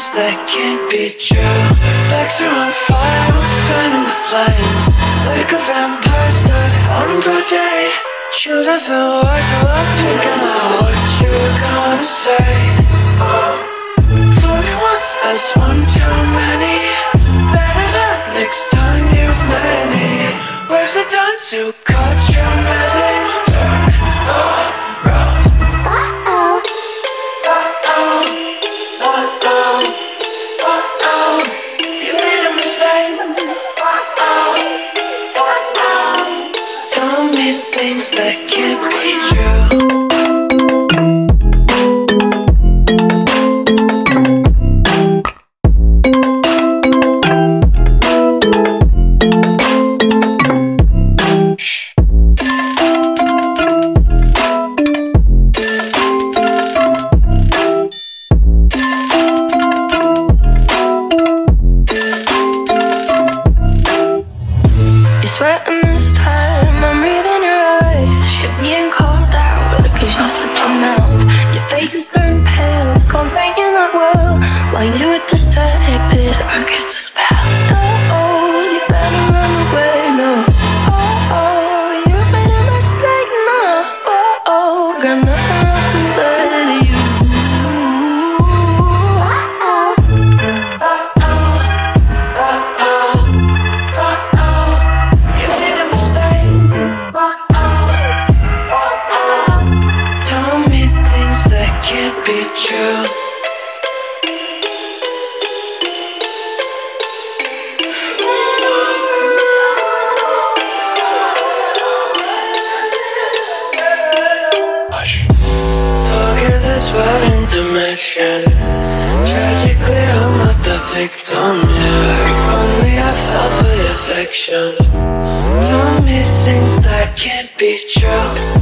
things that can't be true. Stacks are on fire, I'm fanning the flames. Like a vampire start on broad day. Should have been words, so I'm thinking of what you were gonna say. Fool me once, that's one too many. Better luck next time you've met me. Where's the dance who caught you meddling? Turn around. You made a mistake. Tell me things that can't be true. Sweating this time, I'm reading your eyes. You're being called out, cause you slipped your mouth. Your face is turned pale, can't find you not well. While you were distracted, I guess the spell. Oh, you better run away, no. Oh, you made a mistake, no. Oh, got nothing else to say to you. Can't be true. Hush. Forgive this world intermission. Tragically, I'm not the victim here. If only I fell for your fiction. Tell me things that can't be true.